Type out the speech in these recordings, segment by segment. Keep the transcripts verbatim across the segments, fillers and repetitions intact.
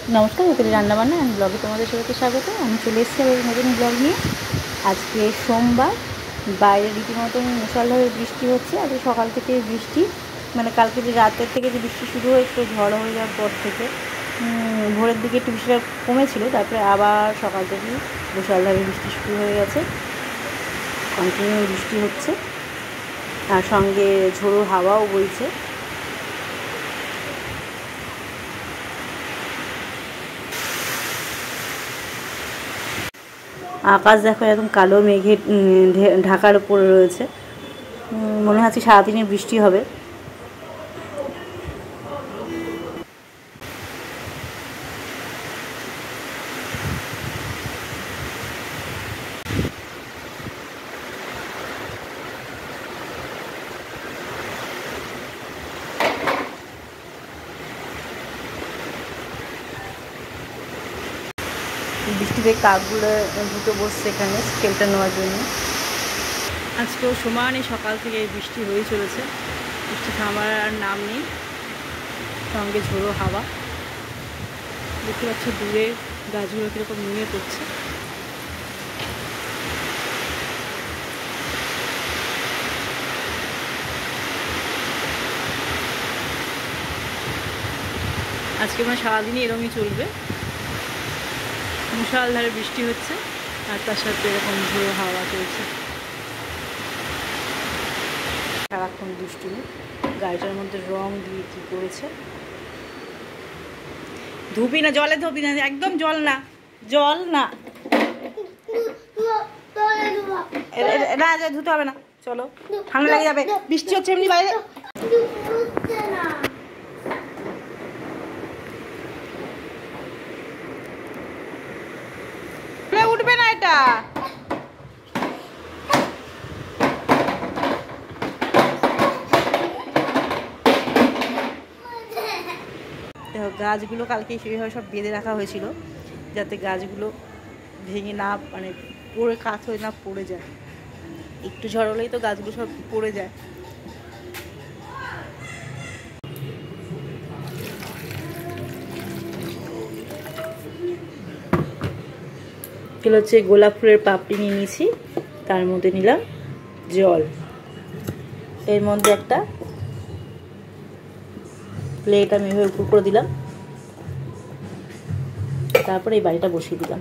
नमस्कार मिताली रान्नाबान्ना एंड ब्लगे तुम्हारे सबाइके स्वागत। आमी चले एसेछि नतुन ब्लग निये। आजके सोमवार, बाइरे रीतिमतो मुसलधारे बृष्टि होच्छे। आज सकाल थेके बृष्टि, माने कालके जे रातेर थेके जे बृष्टि शुरू हयेछिलो झड़ हये जाওয়ার पर थेके भोरेर दिके एकटु बृष्टिटा कमेछिलो, तारपरे आबार सकाल थेकेई मुसलधारे बृष्टि शुरू हये गेछे। कन्टिन्यू बृष्टि होच्छे आर संगे झोड़ो हावाओ बইছে। आकाश देखो एकदम कालो मेघे ढाकार उपरे रयेछे। मने हच्छे सारादिने बृष्टि होबे। বৃষ্টিতে কাকগুলো দুটো বসছে এখানে স্কেলটা নেওয়ার জন্য। আজকেও সমানে সকাল থেকে বৃষ্টি হয়ে চলেছে, বৃষ্টি থামার আর নাম নেই, সঙ্গে ঝোড়ো হাওয়া। দেখতে পাচ্ছি দূরে গাছগুলো কীরকম নুয়ে পড়ছে। আজকে মানে সারাদিনই এরকমই চলবে, মুষলধারে বৃষ্টি হচ্ছে আর তার সাথে এরকম ঝোড়ো হাওয়া চলছে। সারাক্ষণ দুষ্টুমি, গাড়িটার মধ্যে রং দিয়ে কি করেছে। ধুবি না, জলে ধুবি না, একদম জল না, জল না, না ধুতে হবে না, চলো ঠান্ডা লেগে যাবে, বৃষ্টি হচ্ছে এমনি বাইরে। উঠবে না এটা, গাছগুলো কালকে সেইভাবে সব বেঁধে রাখা হয়েছিল যাতে গাছগুলো ভেঙে না, মানে পড়ে কাত হয়ে না পড়ে যায়। একটু ঝড় হলেই তো গাছগুলো সব পড়ে যায়। এগুলো হচ্ছে গোলাপ ফুলের পাপড়ি নিয়ে নিয়েছি, তার মধ্যে নিলাম জল, এর মধ্যে একটা প্লেট আমি এভাবে উপর করে দিলাম, তারপরে এই বাড়িটা বসিয়ে দিলাম।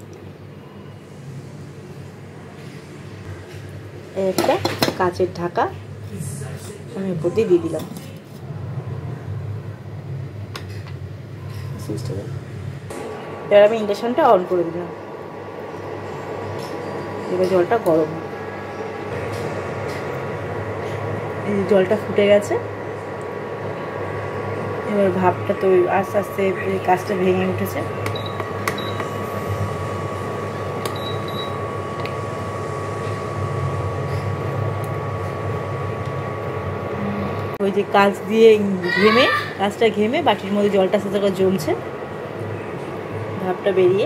একটা কাচের ঢাকা আমি উপর দিয়ে দিয়ে দিলাম। এবার আমি ইন্ডাকশনটা অন করে দিলাম। এবার জলটা গরম, এই জলটা ফুটে গেছে। এবার ভাপটা তো আস্তে আস্তে কাজটা ভেঙে উঠেছে। ওই যে কাজ দিয়ে ঘেমে, কাজটা ঘেমে বাটির মধ্যে জলটা আস্তে আস্তে করে জমছে, ভাপটা বেরিয়ে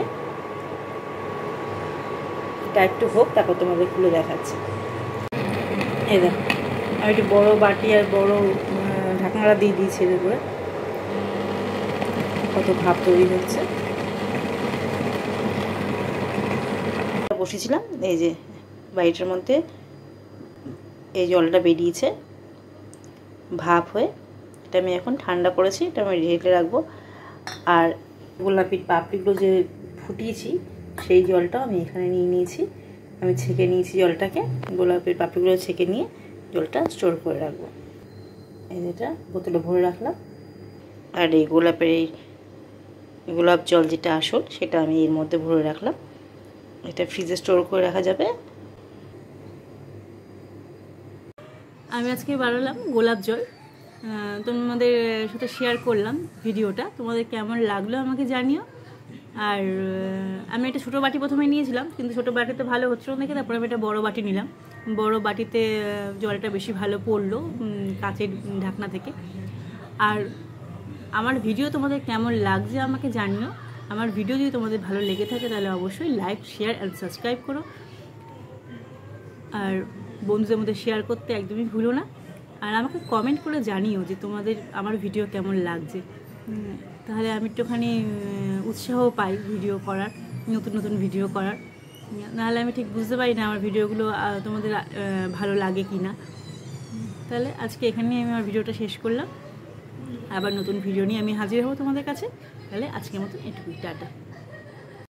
এটা একটু হোক, তারপর তোমাদের খুলে দেখাচ্ছি। এই দেখো আমি একটু বড় বাটি আর বড় ঢাকনাটা দিয়ে দিয়েছি, এর উপরে কত ভাপ তৈরি হচ্ছে। বসেছিলাম এই যে বাড়িটার মধ্যে, এই জলটা বেরিয়েছে ভাপ হয়ে, এটা আমি এখন ঠান্ডা করেছি, এটা আমি ঢেকে রাখবো। আর গোলাপির পাপড়িগুলো যে ফুটিয়েছি সেই জলটা আমি এখানে নিয়ে নিয়েছি, আমি ছেঁকে নিয়েছি জলটাকে, গোলাপের পাপড়িগুলো ছেঁকে নিয়ে জলটা স্টোর করে রাখবো। এই যেটা বোতলে ভরে রাখলাম। আর এই গোলাপের এই গোলাপ জল যেটা আসল সেটা আমি এর মধ্যে ভরে রাখলাম, এটা ফ্রিজে স্টোর করে রাখা যাবে। আমি আজকে বানালাম গোলাপ জল, তোমাদের সাথে শেয়ার করলাম ভিডিওটা, তোমাদের কেমন লাগলো আমাকে জানিও। আর আমি একটা ছোটো বাটি প্রথমে নিয়েছিলাম, কিন্তু ছোটো বাটিতে ভালো হচ্ছিলো দেখে তারপরে আমি একটা বড়ো বাটি নিলাম। বড় বাটিতে জলটা বেশি ভালো পড়লো কাচের ঢাকনা থেকে। আর আমার ভিডিও তোমাদের কেমন লাগছে আমাকে জানিও। আমার ভিডিও যদি তোমাদের ভালো লেগে থাকে তাহলে অবশ্যই লাইক, শেয়ার অ্যান্ড সাবস্ক্রাইব করো। আর বন্ধুদের মধ্যে শেয়ার করতে একদমই ভুলো না। আর আমাকে কমেন্ট করে জানিও যে তোমাদের আমার ভিডিও কেমন লাগছে। তাহলে আমি একটুখানি উৎসাহ পাই ভিডিও করার, নতুন নতুন ভিডিও করার। নাহলে আমি ঠিক বুঝতে পারি না আমার ভিডিওগুলো তোমাদের ভালো লাগে কি না। তাহলে আজকে এখানেই আমি আমার ভিডিওটা শেষ করলাম। আবার নতুন ভিডিও নিয়ে আমি হাজির হব তোমাদের কাছে। তাহলে আজকের মতো এটুকুই, টাটা।